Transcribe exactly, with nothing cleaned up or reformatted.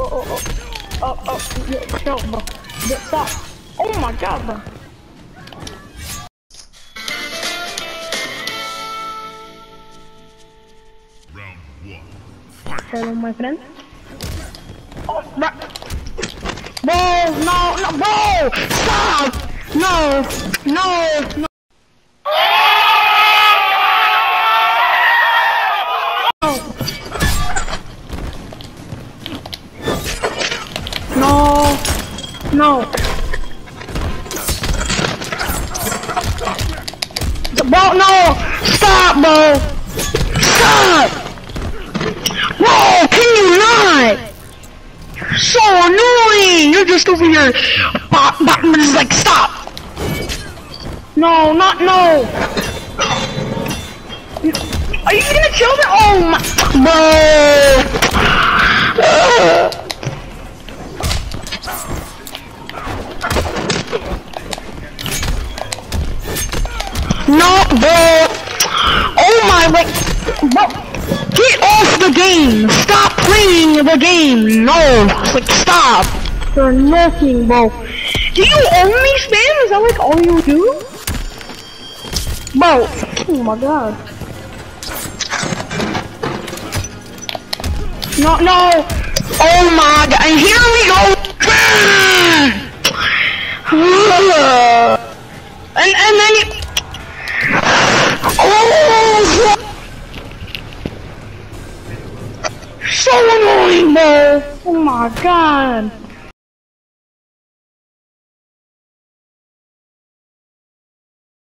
oh, oh, oh, oh, yo, chill, bro. Yo, stop. Oh my god, bro. Round one. Fight. Hello, my friend. Oh, bro. Bro, no, no, bro! Stop! No, no, no. No, no. Bro, no! Stop, bro! Stop! Bro, can you not? So annoying! You're just over here. Bop, bop, just like, stop! No, not no! Are you gonna kill me? Oh my. Bro! No, bro! Oh my, like, bro! Get off the game! Stop playing the game! No! Like, stop! You're nothing, bro. Do you only spam? Is that like all you do? Bro! Oh my god. No, no! Oh my god! And here we go! and, and then you... Oh! So annoying, bro! Oh my god!